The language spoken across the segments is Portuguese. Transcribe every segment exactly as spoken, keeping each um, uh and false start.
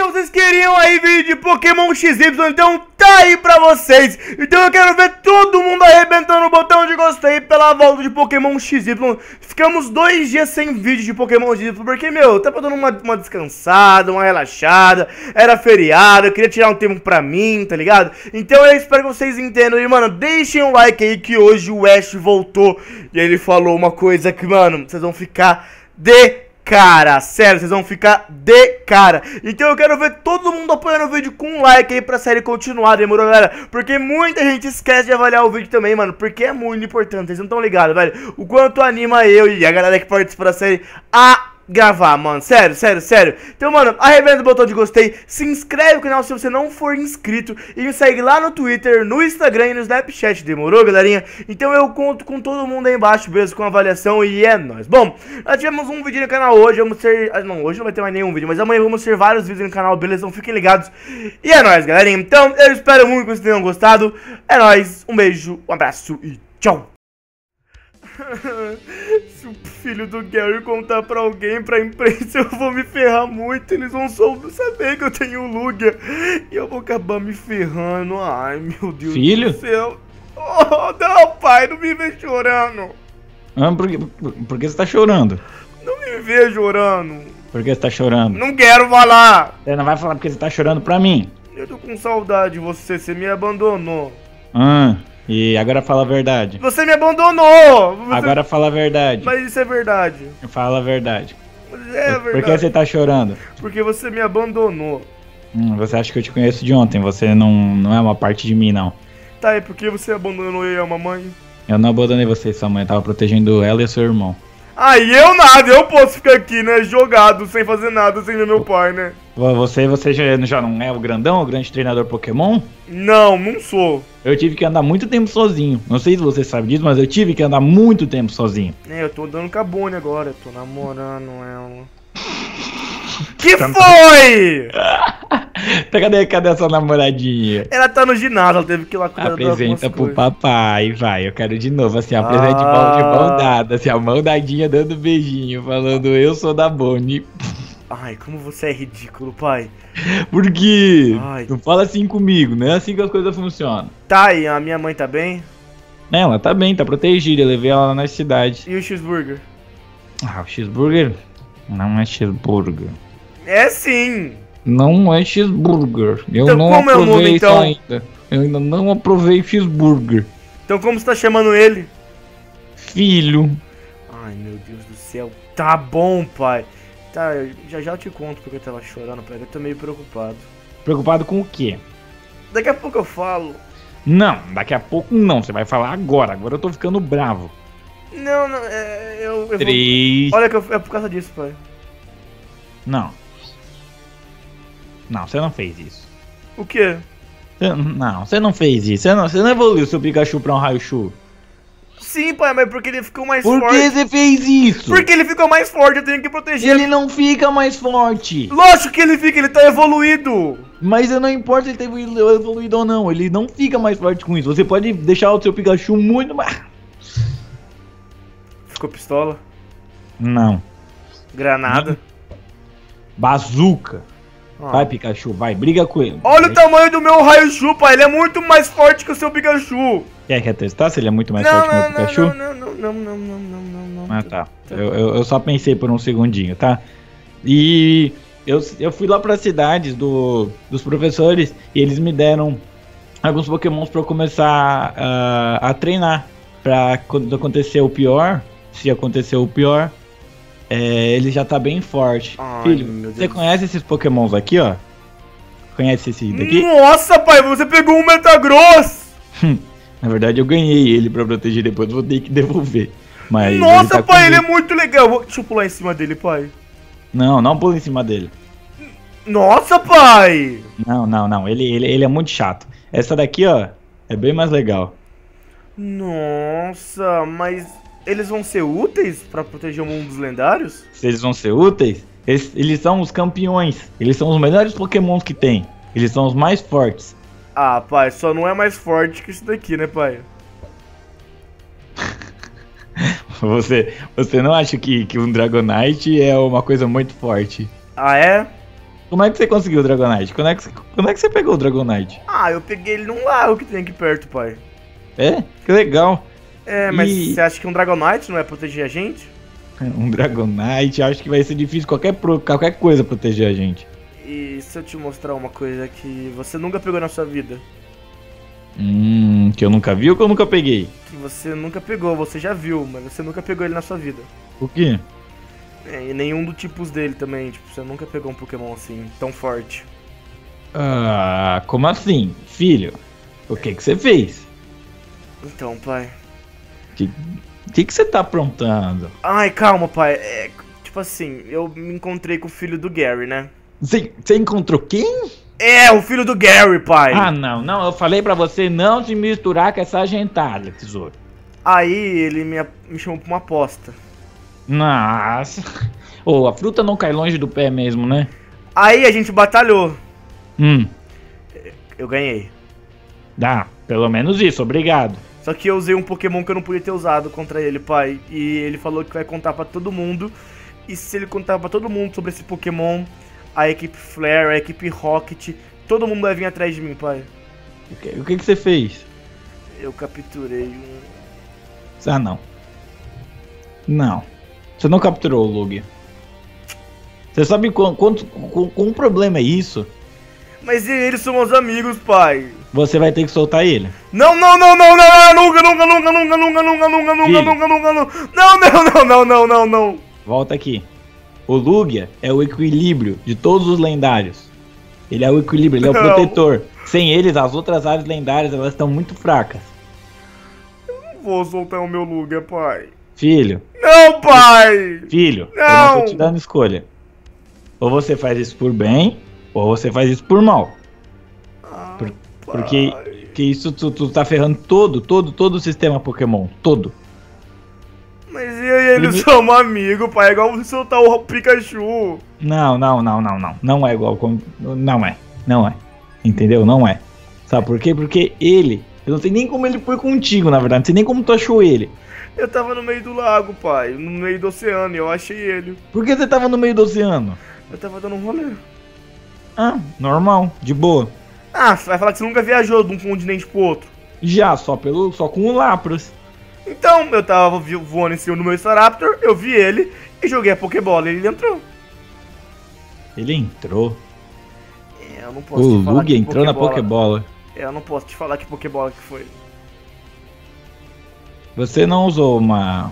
Então vocês queriam aí vídeo de Pokémon X Y, então tá aí pra vocês. Então eu quero ver todo mundo arrebentando o botão de gostei pela volta de Pokémon X Y. Ficamos dois dias sem vídeo de Pokémon X Y, porque, meu, tava dando uma, uma descansada, uma relaxada. Era feriado, eu queria tirar um tempo pra mim, tá ligado? Então eu espero que vocês entendam. E, mano, deixem um like aí que hoje o Ash voltou e ele falou uma coisa que, mano, vocês vão ficar de cara, sério, vocês vão ficar de cara. Então eu quero ver todo mundo apoiando o vídeo com um like aí pra série continuar, demorou, galera? Porque muita gente esquece de avaliar o vídeo também, mano, porque é muito importante, vocês não estão ligados, velho, o quanto anima eu e a galera que participa da série a gravar, mano, sério, sério, sério. Então, mano, arrebenta o botão de gostei, se inscreve no canal se você não for inscrito e me segue lá no Twitter, no Instagram e no Snapchat, demorou, galerinha? Então eu conto com todo mundo aí embaixo, beleza, com a avaliação e é nóis. Bom, nós tivemos um vídeo no canal hoje, vamos ter... Ah, não, hoje não vai ter mais nenhum vídeo, mas amanhã vamos ter vários vídeos no canal, beleza? Então fiquem ligados e é nóis, galerinha. Então eu espero muito que vocês tenham gostado, é nóis, um beijo, um abraço e tchau. Se o filho do Gary contar pra alguém, pra imprensa, eu vou me ferrar muito. Eles vão saber que eu tenho Lugia e eu vou acabar me ferrando. Ai, meu Deus filho? do céu. Oh, não, pai, não me vê chorando. Ah, por, que, por, por que você tá chorando? Não me vê chorando. Por que você tá chorando? Não quero falar. Você não vai falar porque você tá chorando pra mim. Eu tô com saudade de você, você me abandonou. Ah... E agora fala a verdade. Você me abandonou! Você... Agora fala a verdade. Mas isso é verdade. Fala a verdade. Mas é verdade. Por que você tá chorando? Porque você me abandonou. Hum, você acha que eu te conheço de ontem? Você não, não é uma parte de mim, não. Tá, e por que você abandonou eu e a mamãe? Eu não abandonei você e sua mãe. Eu tava protegendo ela e seu irmão. Ah, e eu nada. Eu posso ficar aqui, né? Jogado, sem fazer nada, sem ver meu pai, né? Você, você já, já não é o grandão, o grande treinador Pokémon? Não, não sou. Eu tive que andar muito tempo sozinho. Não sei se você sabe disso, mas eu tive que andar muito tempo sozinho. É, eu tô andando com a Bonnie agora. Eu tô namorando ela. Que foi? cadê, cadê essa namoradinha? Ela tá no ginásio, ela teve que ir lá cuidar. Apresenta pro papai, vai. Eu quero de novo, assim, apresenta de mão de mão dada, assim, a mão dadinha dando beijinho, falando eu sou da Bonnie. Ai, como você é ridículo, pai. Por quê? Ai. Não fala assim comigo, não é assim que as coisas funcionam. Tá, e a minha mãe tá bem? Ela tá bem, tá protegida, eu levei ela na cidade. E o cheeseburger? Ah, o cheeseburger? Não é cheeseburger. É sim. Não é cheeseburger. Eu então, não como aprovei é o nome, então? ainda. Eu ainda não aprovei cheeseburger. Então como você tá chamando ele? Filho. Ai, meu Deus do céu. Tá bom, pai. Tá, já já eu te conto porque eu tava chorando, pai. Eu tô meio preocupado. Preocupado com o quê? Daqui a pouco eu falo. Não, daqui a pouco não. Você vai falar agora. Agora eu tô ficando bravo. Não, não, é... Eu, eu Três... vou... Olha que eu, é por causa disso, pai. Não. Não, você não fez isso. O quê? Você, não, você não fez isso. Você não, você não evoluiu seu Pikachu pra um Raichu. Sim, pai, mas porque ele ficou mais Por forte. Por que você fez isso? Porque ele ficou mais forte, eu tenho que proteger. Ele não fica mais forte. Lógico que ele fica, ele tá evoluído. Mas não importa se ele tá evoluído ou não, ele não fica mais forte com isso. Você pode deixar o seu Pikachu muito mais... Ficou pistola? Não. Granada? Bazuca. Ah. Vai, Pikachu, vai, briga com ele. Olha vai. O tamanho do meu Raichu, pai, ele é muito mais forte que o seu Pikachu. Quer, quer testar se ele é muito mais não, forte não, que o Pikachu? Não, não, não, não, não, não, não, não, não. Ah, tá. Eu, eu, eu só pensei por um segundinho, tá? E eu, eu fui lá para cidades do, dos professores e eles me deram alguns pokémons para eu começar uh, a treinar. Pra quando acontecer o pior, se acontecer o pior, é, ele já tá bem forte. Ai, filho, você conhece esses pokémons aqui, ó? Conhece esse daqui? Nossa, pai, você pegou um Metagross! Na verdade eu ganhei ele pra proteger, depois vou ter que devolver. Mas nossa, ele tá pai, ele é comigo. muito legal. Deixa eu pular em cima dele, pai. Não, não pula em cima dele. Nossa, pai! Não, não, não, ele, ele, ele é muito chato. Essa daqui, ó, é bem mais legal. Nossa, mas eles vão ser úteis pra proteger o mundo dos lendários? Se eles vão ser úteis, eles, eles são os campeões. Eles são os melhores pokémons que tem. Eles são os mais fortes. Ah, pai, só não é mais forte que isso daqui, né, pai? Você, você não acha que, que um Dragonite é uma coisa muito forte? Ah, é? Como é que você conseguiu o Dragonite? Como é que você, como é que você pegou o Dragonite? Ah, eu peguei ele num lago que tem aqui perto, pai. É? Que legal. É, mas E- você acha que um Dragonite não é proteger a gente? Um Dragonite, acho que vai ser difícil qualquer, pro- qualquer coisa proteger a gente. E se eu te mostrar uma coisa que você nunca pegou na sua vida? Hum, que eu nunca vi ou que eu nunca peguei? Que você nunca pegou, você já viu, mas você nunca pegou ele na sua vida. O quê? É, e nenhum dos tipos dele também, tipo, você nunca pegou um Pokémon assim, tão forte. Ah, como assim? Filho, o que que você fez? Então, pai. Que que, que você tá aprontando? Ai, calma, pai. É, tipo assim, eu me encontrei com o filho do Gary, né? Você, você encontrou quem? É, o filho do Gary, pai. Ah, não, não, eu falei pra você não se misturar com essa gentalha, tesouro. Aí ele me, me chamou pra uma aposta. Nossa. Ô, a fruta não cai longe do pé mesmo, né? Aí a gente batalhou. Hum, Eu ganhei. dá, pelo menos isso, obrigado. Só que eu usei um Pokémon que eu não podia ter usado contra ele, pai. E ele falou que vai contar pra todo mundo. E se ele contar pra todo mundo sobre esse Pokémon, a equipe Flare, a equipe Rocket, todo mundo vai vir atrás de mim, pai. O que, o que que você fez? Eu capturei um... Ah, não. Não. Você não capturou o Lugia. Você sabe quanto, quanto, quão, quão problema é isso? Mas eles são meus amigos, pai. Você vai ter que soltar ele. Não, não, não, não, não, não, nunca, nunca, nunca, nunca, nunca, nunca, nunca, nunca, Filho. nunca, nunca, nunca, não, não, não, não, não, não, não. Volta aqui. O Lugia é o equilíbrio de todos os lendários. Ele é o equilíbrio, ele é o Não. protetor. Sem eles, as outras áreas lendárias, elas estão muito fracas. Não vou soltar o meu Lugia, pai. Filho, Não, pai. filho, eu Não. não tô te dando escolha. Ou você faz isso por bem, ou você faz isso por mal. Ah, Por- pai. Porque que isso tu, tu tá ferrando todo, todo, todo o sistema Pokémon. Todo. Mas e aí, eles Prime- são amigos, pai. É igual você soltar o Pikachu. Não, não, não, não, não. Não é igual como. Não é. Não é. Entendeu? Não é. Sabe por quê? Porque ele. Eu não sei nem como ele foi contigo, na verdade. Não sei nem como tu achou ele. Eu tava no meio do lago, pai. No meio do oceano e eu achei ele. Por que você tava no meio do oceano? Eu tava dando um rolê. Ah, normal, de boa. Ah, você vai falar que você nunca viajou de um continente pro outro. Já, só pelo. Só com o Lapras. Então, eu tava vi- voando em cima do meu Staraptor, eu vi ele e joguei a Pokébola e ele entrou. Ele entrou. É, eu não posso O te falar Lugia que entrou na Pokébola. É, eu não posso te falar que Pokébola que foi. Você não usou uma.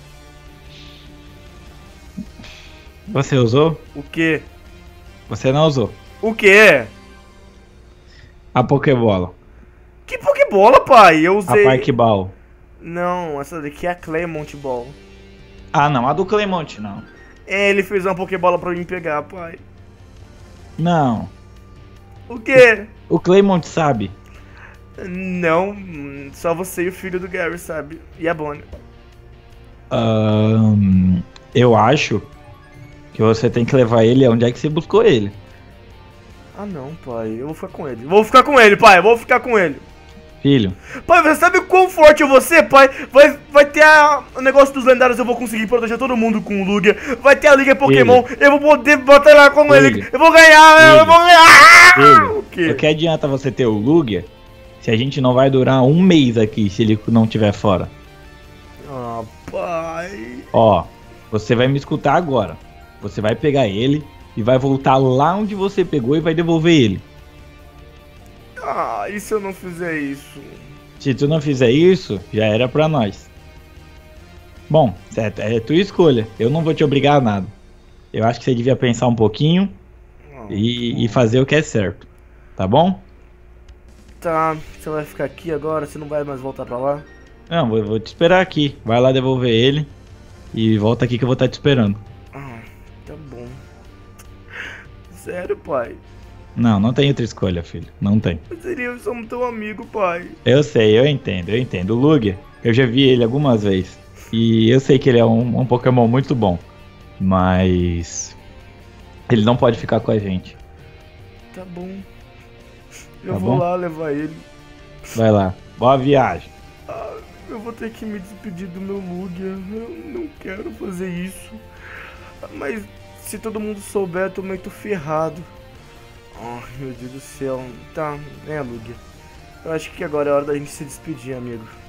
Você usou? O quê? Você não usou. O quê? A Pokébola. Que Pokébola, pai? Eu A usei... Park Ball. Não, essa daqui é a Clemont Ball. Ah, não, a do Clemont não. É, ele fez uma Pokébola pra mim pegar, pai. Não. O quê? O Clemont sabe. Não, hum, só você e o filho do Gary, sabe? E a Bonnie. Ahn, eu acho que você tem que levar ele aonde é que você buscou ele. Ah não, pai, eu vou ficar com ele. Vou ficar com ele, pai, eu vou ficar com ele. Filho, Pai, você sabe quão forte eu vou ser, pai? Vai, vai ter a- o negócio dos lendários, eu vou conseguir proteger todo mundo com o Lugia. Vai ter a Liga Pokémon, eu vou poder batalhar com ele. Filho. Eu vou ganhar, eu Filho. vou ganhar. filho, O quê? o que adianta você ter o Lugia se a gente não vai durar um mês aqui se ele não estiver fora? Ah, pai. Ó, você vai me escutar agora. Você vai pegar ele e vai voltar lá onde você pegou e vai devolver ele. Ah, e se eu não fizer isso? Se tu não fizer isso, já era pra nós. Bom, certo, é tua escolha. Eu não vou te obrigar a nada. Eu acho que você devia pensar um pouquinho e, e fazer o que é certo. Tá bom? Tá, você vai ficar aqui agora, você não vai mais voltar pra lá? Não, eu vou te esperar aqui. Vai lá devolver ele e volta aqui que eu vou estar te esperando. Ah, tá bom. Sério, pai? Não, não tem outra escolha, filho. Não tem. Eu seria, somos teu amigo, pai. Eu sei, eu entendo, eu entendo. O Lugia, eu já vi ele algumas vezes. E eu sei que ele é um, um Pokémon muito bom. Mas ele não pode ficar com a gente. Tá bom. Eu Tá vou bom? lá levar ele. Vai lá. Boa viagem. Ah, eu vou ter que me despedir do meu Lugia. Eu não quero fazer isso. Mas se todo mundo souber, eu tô meio ferrado. Oh, meu Deus do céu. Tá, é, Lugia. Eu acho que agora é hora da gente se despedir, amigo.